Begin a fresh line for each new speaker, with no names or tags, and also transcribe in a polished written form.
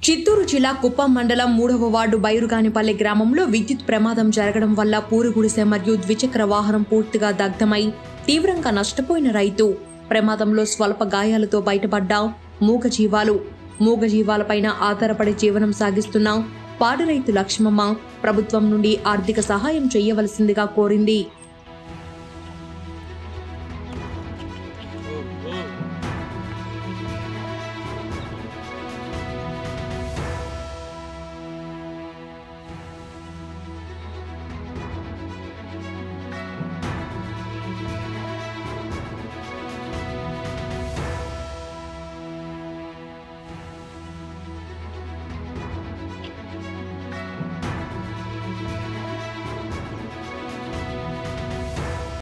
చిత్తూరు జిల్లా కుప్పం మండలం 3వ వార్డు బైరుగానిపల్లె గ్రామంలో విద్యుత్ ప్రమాదం జరగడం వల్ల పూరుగుడిసె మరియు ద్విచక్ర వాహనం పూర్తిగా దగ్ధమై తీవ్రంగా నష్టపోయిన రైతు ప్రమాదంలో స్వల్ప గాయాలతో బయటపడ్డ మూగజీవాలపైన ఆధారపడి జీవనం సాగిస్తున్న పాడి రైతు లక్ష్మమ్మ ప్రభుత్వం నుండి ఆర్థిక సహాయం చేయవలసిందిగా కోరింది.